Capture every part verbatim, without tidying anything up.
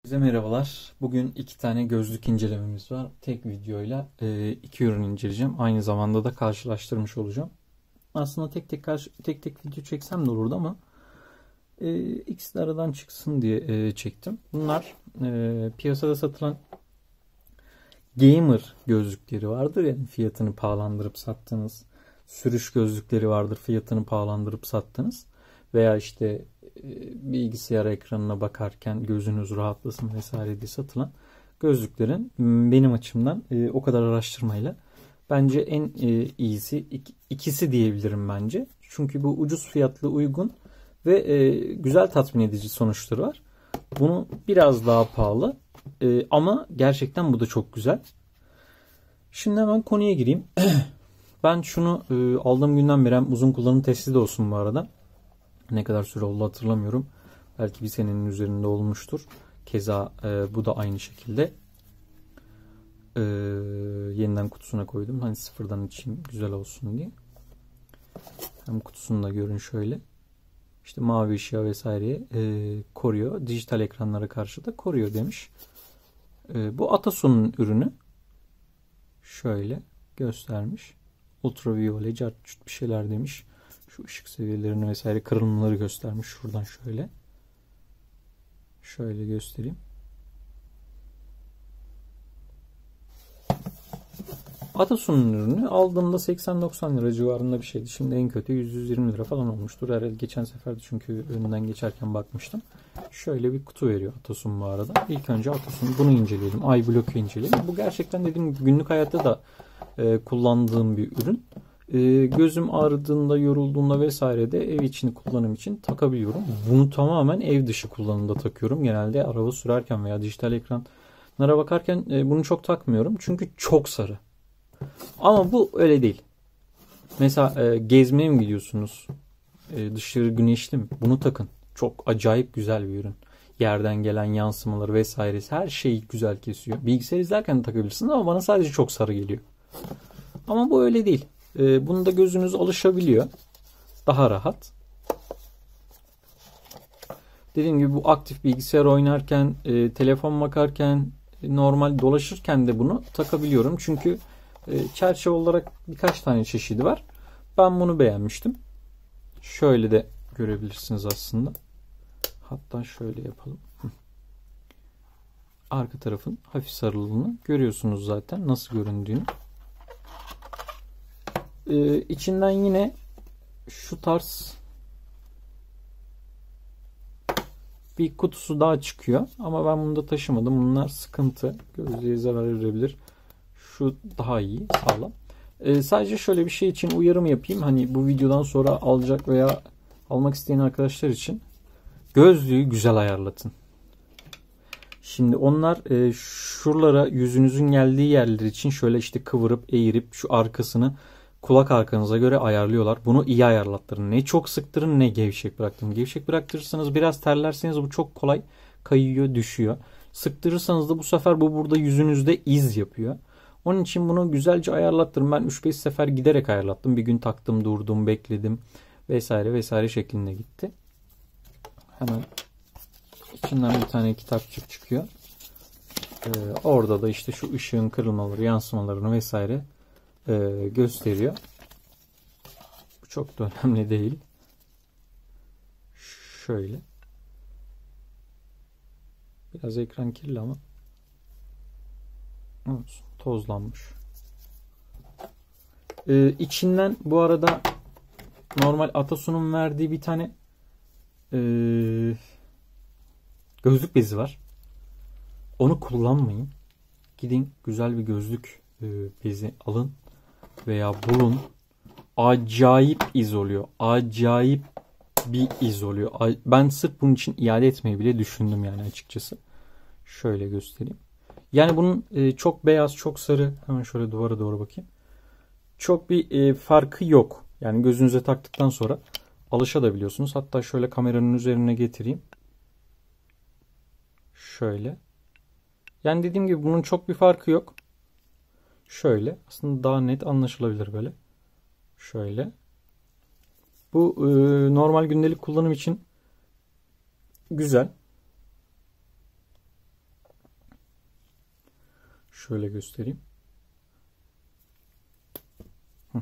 Size merhabalar. Bugün iki tane gözlük incelememiz var. Tek videoyla e, iki ürün inceleyeceğim. Aynı zamanda da karşılaştırmış olacağım. Aslında tek tek karşı, tek tek video çeksem de olurdu ama e, ikisi de aradan çıksın diye e, çektim. Bunlar e, piyasada satılan gamer gözlükleri vardır yani fiyatını pahalandırıp sattığınız. Sürüş gözlükleri vardır fiyatını pahalandırıp sattığınız. Veya işte bilgisayar ekranına bakarken gözünüz rahatlasın vesaire diye satılan gözlüklerin benim açımdan o kadar araştırmayla bence en iyisi ikisi diyebilirim bence. Çünkü bu ucuz fiyatlı, uygun ve güzel tatmin edici sonuçları var. Bunu biraz daha pahalı ama gerçekten bu da çok güzel. Şimdi hemen konuya gireyim. Ben şunu aldığım günden beri hem uzun kullanım testi de olsun bu arada. Ne kadar süre oldu hatırlamıyorum. Belki bir senenin üzerinde olmuştur. Keza e, bu da aynı şekilde. E, yeniden kutusuna koydum. Hani sıfırdan içeyim güzel olsun diye. Hem kutusunu da görün şöyle. İşte mavi ışığa vesaireye e, koruyor. Dijital ekranlara karşı da koruyor demiş. E, bu Atasun'un ürünü. Şöyle göstermiş. Ultraviyole, cart bir şeyler demiş. Şu ışık seviyelerini vesaire kırılmaları göstermiş. Şuradan şöyle. Şöyle göstereyim. Atasun'un ürünü aldığımda seksen doksan lira civarında bir şeydi. Şimdi en kötü yüz yüz yirmi lira falan olmuştur. Herhalde geçen seferde çünkü önünden geçerken bakmıştım. Şöyle bir kutu veriyor Atasun bu arada. İlk önce Atasun bunu inceleyelim. iBlock'u inceleyelim. Bu gerçekten dediğim gibi günlük hayatta da e, kullandığım bir ürün. E, gözüm ağrıdığında, yorulduğunda vesaire de ev içini kullanım için takabiliyorum. Bunu tamamen ev dışı kullanımda takıyorum. Genelde araba sürerken veya dijital ekranlara bakarken e, bunu çok takmıyorum. Çünkü çok sarı. Ama bu öyle değil. Mesela e, gezmeye mi gidiyorsunuz? E, dışarı güneşli mi? Bunu takın. Çok acayip güzel bir ürün. Yerden gelen yansımaları vesairesi her şeyi güzel kesiyor. Bilgisayar izlerken de takabilirsiniz ama bana sadece çok sarı geliyor. Ama bu öyle değil. E, bunda gözünüz alışabiliyor. Daha rahat. Dediğim gibi bu aktif bilgisayar oynarken, e, telefon bakarken, e, normal dolaşırken de bunu takabiliyorum. Çünkü e, çerçeve olarak birkaç tane çeşidi var. Ben bunu beğenmiştim. Şöyle de görebilirsiniz aslında. Hatta şöyle yapalım. Arka tarafın hafif sarılığını görüyorsunuz zaten nasıl göründüğünü. Ee, içinden yine şu tarz bir kutusu daha çıkıyor. Ama ben bunu da taşımadım. Bunlar sıkıntı. Gözlüğe zarar verebilir. Şu daha iyi, sağlam. Ee, sadece şöyle bir şey için uyarım yapayım. Hani bu videodan sonra alacak veya almak isteyen arkadaşlar için gözlüğü güzel ayarlatın. Şimdi onlar e, şuralara yüzünüzün geldiği yerler için şöyle işte kıvırıp eğirip şu arkasını kulak arkanıza göre ayarlıyorlar. Bunu iyi ayarlattırın. Ne çok sıktırın ne gevşek bıraktırın. Gevşek bıraktırırsanız biraz terlerseniz bu çok kolay kayıyor, düşüyor. Sıktırırsanız da bu sefer bu burada yüzünüzde iz yapıyor. Onun için bunu güzelce ayarlattırın. Ben üç beş sefer giderek ayarlattım. Bir gün taktım, durdum, bekledim vesaire vesaire şeklinde gitti. Hemen içinden bir tane kitapçık çıkıyor. Ee, orada da işte şu ışığın kırılmaları, yansımalarını vesaire e, gösteriyor. Bu çok da önemli değil. Şöyle. Biraz ekran kirli ama olsun, tozlanmış. Ee, içinden bu arada normal Atasun'un verdiği bir tane Ee, gözlük bezi var. Onu kullanmayın. Gidin güzel bir gözlük e, bezi alın veya bulun. Acayip iz oluyor. Acayip bir iz oluyor. Ben sırf bunun için iade etmeyi bile düşündüm yani açıkçası. Şöyle göstereyim. Yani bunun e, çok beyaz, çok sarı. Hemen şöyle duvara doğru bakayım. Çok bir e, farkı yok. Yani gözünüze taktıktan sonra alışabiliyorsunuz. Hatta şöyle kameranın üzerine getireyim. Şöyle. Yani dediğim gibi bunun çok bir farkı yok. Şöyle. Aslında daha net anlaşılabilir böyle. Şöyle. Bu e, normal gündelik kullanım için güzel. şöyle göstereyim. Hı.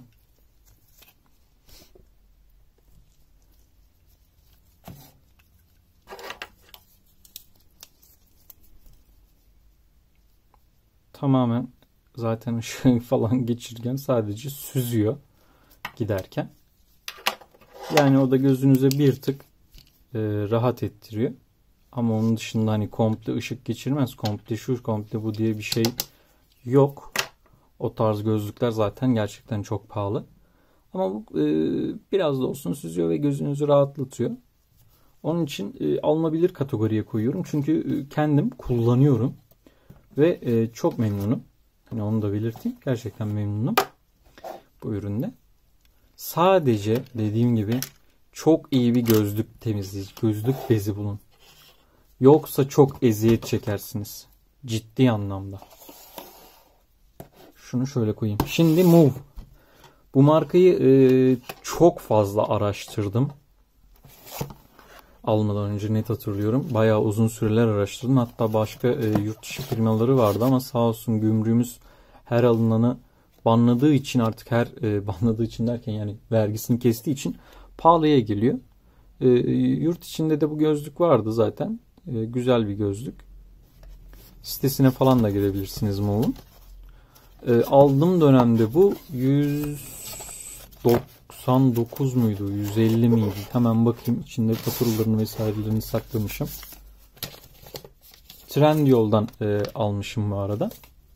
Tamamen zaten ışığı falan geçirgen sadece süzüyor giderken. Yani o da gözünüze bir tık e, rahat ettiriyor. Ama onun dışında hani komple ışık geçirmez. Komple şu, komple bu diye bir şey yok. O tarz gözlükler zaten gerçekten çok pahalı. Ama bu e, biraz da olsun süzüyor ve gözünüzü rahatlatıyor. Onun için e, alınabilir kategoriye koyuyorum. Çünkü e, kendim kullanıyorum. Ve e, çok memnunum. Hani onu da belirteyim. Gerçekten memnunum bu üründe. Sadece dediğim gibi çok iyi bir gözlük temizleyici, gözlük bezi bulun. Yoksa çok eziyet çekersiniz. Ciddi anlamda. Şunu şöyle koyayım. Şimdi Move. Bu markayı e, çok fazla araştırdım. Almadan önce net hatırlıyorum. Bayağı uzun süreler araştırdım. Hatta başka e, yurt dışı firmaları vardı ama sağ olsun gümrüğümüz her alınanı banladığı için artık her e, banladığı için derken yani vergisini kestiği için pahalıya geliyor. E, yurt içinde de bu gözlük vardı zaten. E, güzel bir gözlük. Sitesine falan da girebilirsiniz Move'un. E, aldığım dönemde bu yüz doksan dokuz muydu? yüz elli miydi? Hemen bakayım. İçinde faturalarını vesairelerini saklamışım. Trendyol'dan e, almışım bu arada.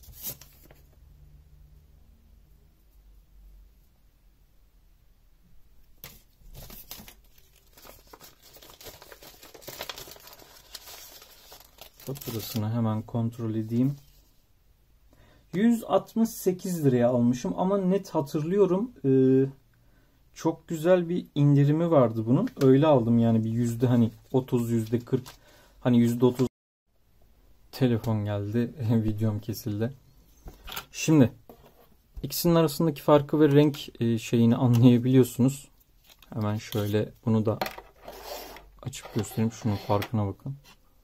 Faturasını hemen kontrol edeyim. yüz altmış sekiz liraya almışım ama net hatırlıyorum. Ee, çok güzel bir indirimi vardı bunun. Öyle aldım yani bir yüzde hani otuz yüzde kırk hani yüzde otuz. Telefon geldi. Videom kesildi. Şimdi ikisinin arasındaki farkı ve renk e, şeyini anlayabiliyorsunuz. Hemen şöyle bunu da açıp göstereyim. Şunun farkına bakın.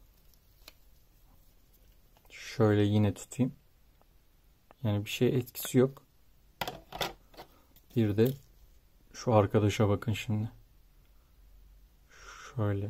Şöyle yine tutayım. Yani bir şey etkisi yok. Bir de şu arkadaşa bakın şimdi. Şöyle.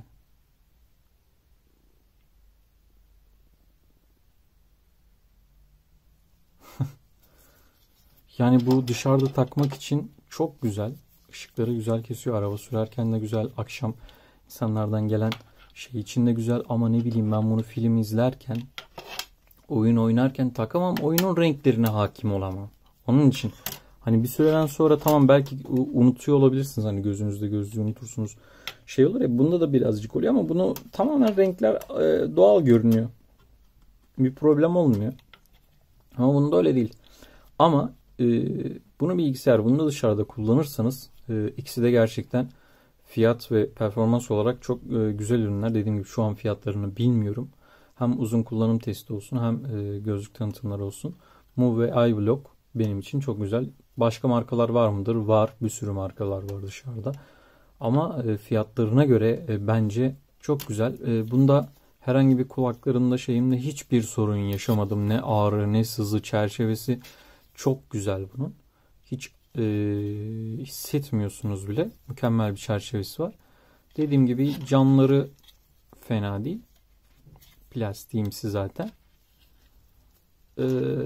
Yani bu dışarıda takmak için çok güzel. Işıkları güzel kesiyor. Araba sürerken de güzel. Akşam insanlardan gelen şey için de güzel. Ama ne bileyim ben bunu film izlerken, oyun oynarken takamam. Oyunun renklerine hakim olamam. Onun için hani bir süreden sonra tamam belki unutuyor olabilirsiniz. Hani gözünüzde gözlüğü unutursunuz. Şey olur ya bunda da birazcık oluyor ama bunu tamamen renkler e, doğal görünüyor. Bir problem olmuyor. Ama bunda öyle değil. Ama e, bunu bilgisayar, bunu da dışarıda kullanırsanız e, ikisi de gerçekten fiyat ve performans olarak çok e, güzel ürünler. Dediğim gibi şu an fiyatlarını bilmiyorum. Hem uzun kullanım testi olsun hem e, gözlük tanıtımları olsun. Move ve iVlog benim için çok güzel. Başka markalar var mıdır? Var. Bir sürü markalar var dışarıda. Ama e, fiyatlarına göre e, bence çok güzel. E, bunda herhangi bir kulaklarımda şeyimde hiçbir sorun yaşamadım. Ne ağrı ne sızı, çerçevesi çok güzel bunun. Hiç e, hissetmiyorsunuz bile. Mükemmel bir çerçevesi var. Dediğim gibi camları fena değil. Plastiğimsi zaten. Ee,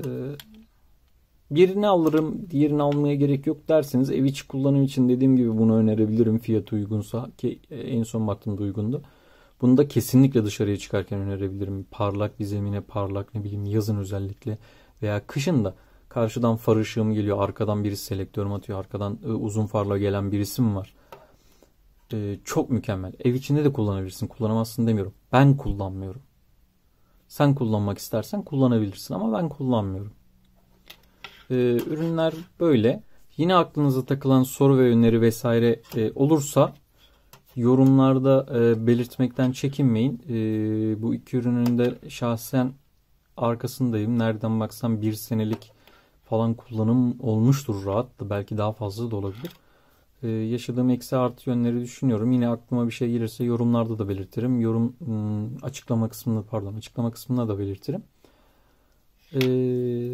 birini alırım, diğerini almaya gerek yok derseniz ev içi kullanım için dediğim gibi bunu önerebilirim. Fiyatı uygunsa ki en son baktığımda uygundu. Bunu da kesinlikle dışarıya çıkarken önerebilirim. Parlak bir zemine, parlak ne bileyim yazın özellikle veya kışın da karşıdan far ışığım geliyor. Arkadan birisi selektörüm atıyor. Arkadan e, uzun farla gelen birisi mi var? E, çok mükemmel. Ev içinde de kullanabilirsin. Kullanamazsın demiyorum. Ben kullanmıyorum. Sen kullanmak istersen kullanabilirsin ama ben kullanmıyorum. Ee, ürünler böyle. Yine aklınıza takılan soru ve öneri vesaire e, olursa yorumlarda e, belirtmekten çekinmeyin. E, bu iki ürünün de şahsen arkasındayım. Nereden baksam bir senelik falan kullanım olmuştur rahat. Belki daha fazla da olabilir. Ee, yaşadığım eksi artı yönleri düşünüyorum. Yine aklıma bir şey gelirse yorumlarda da belirtirim. Yorum açıklama kısmında pardon açıklama kısmında da belirtirim. Ee,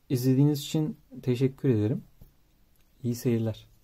İzlediğiniz için teşekkür ederim. İyi seyirler.